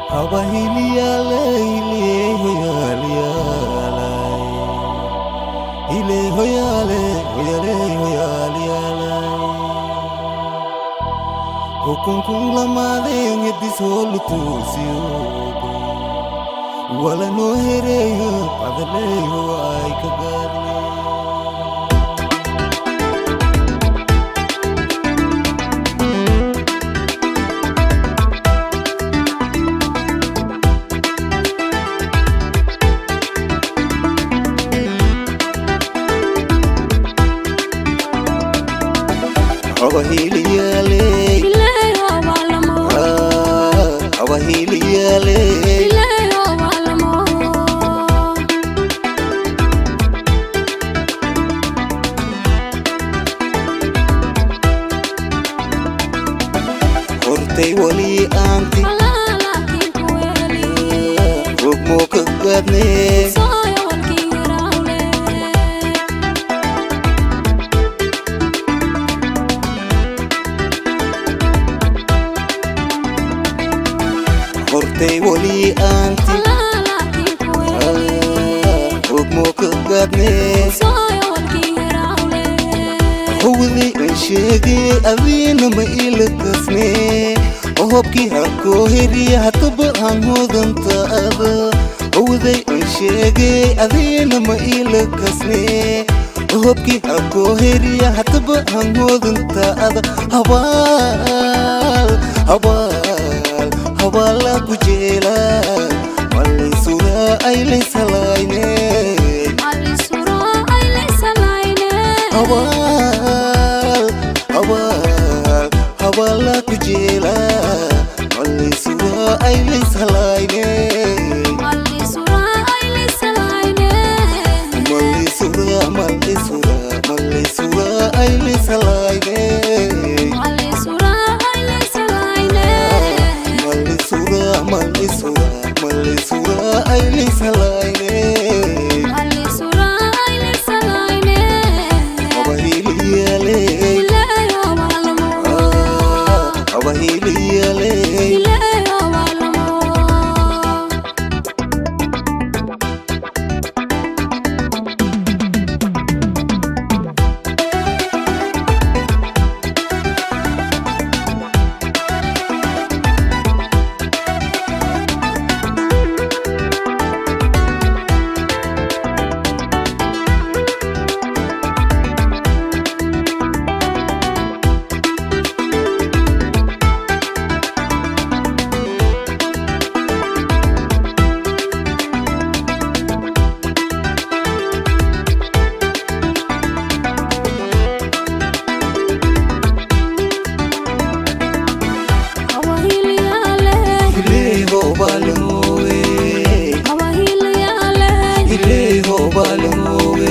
Wala no hereyo padaleyo ay kagadle Awahiliyale Ilayo walamo Awahiliyale Ilayo walamo Hortay wali anti Alala kinkueli Hukmo kagadne Soyo walkiraule Hortay wali anti Alala kinkueli Hukmo kagadne Soyo walkiraule Hawdi anshegi adina ma ilakasne Ohobki hako heriya hataba hangodanta ada Hawdi anshegi adina ma ilakasne Ohobki hako heriya hataba hangodanta ada Hawala kujela Wali sura aile salayne Ali sura aile salayne Hawala kujela Wali sura aile salayne Ali sura aile salayne Mali sura aile salayne Ali sura aile salayne Mali sura aile salayne Ali sura aile salayne Awahiliyale Ilayo walamo Awahiliyale Ilayo walamo Awahiliyale Ileho balowe Awahiliyale Ileho balowe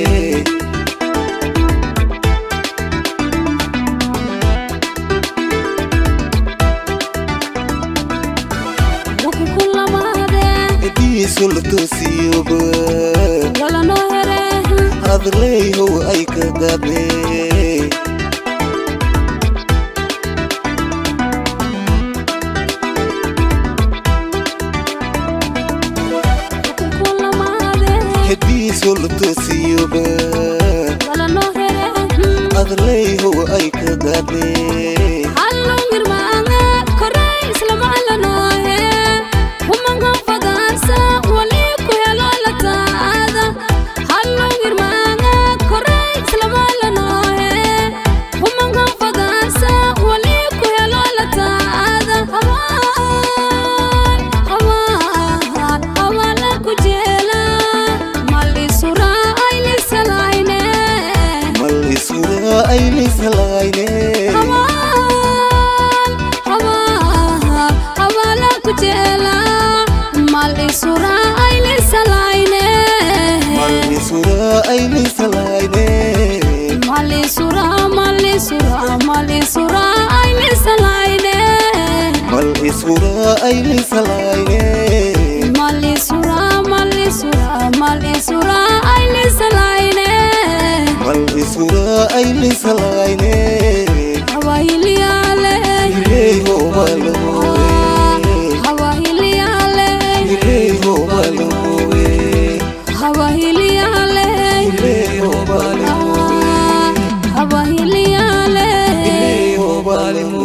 Wukukulamade Edi sulto siyoba Wala no here Adleho ay kagadne Wukukulamade Edi sulto siyoba Wala no here Adleho ay kagadne Hallo ngirmaanga koray islam ala no he Humanga fagansa wali ku helo la taada Hallo ngirmaanga koray islam ala no he Humanga fagansa wali ku helo la taada Hawala kujela mali sura aile salayne Mali sura aile salayne Hawala kujela mali sura aile salayne Mali sura aile salayne mali sura aile salayne Mali sura aile salayne mali sura aile salayne Mali sura aile salayne Awahiliyale Ileho balowe Awahiliyale ظالمون